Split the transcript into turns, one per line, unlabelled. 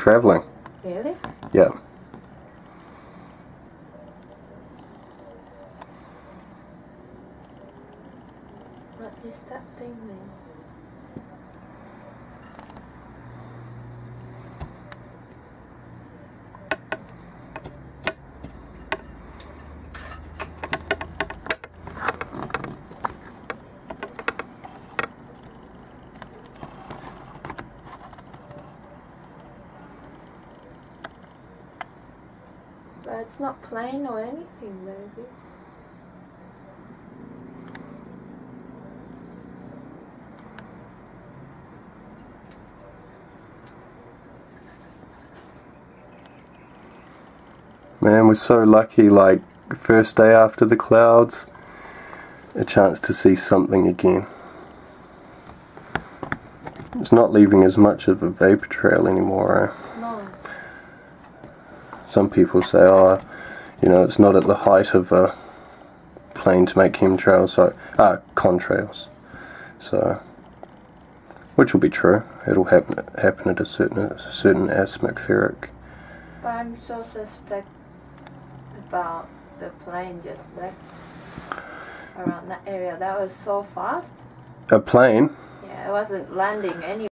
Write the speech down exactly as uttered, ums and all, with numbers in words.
travelling.
Really?
Yeah.
What is that thing then? But it's not plain or anything, maybe.
Man, we're so lucky, like, first day after the clouds, a chance to see something again. It's not leaving as much of a vapor trail anymore, eh?
No.
Some people say, oh, you know, it's not at the height of a plane to make chemtrails, so, ah, contrails. So, which will be true. It'll happen happen at a certain a certain atmospheric.
But I'm so suspect about the plane just left around that area. That was so fast.
A plane?
Yeah, it wasn't landing anywhere.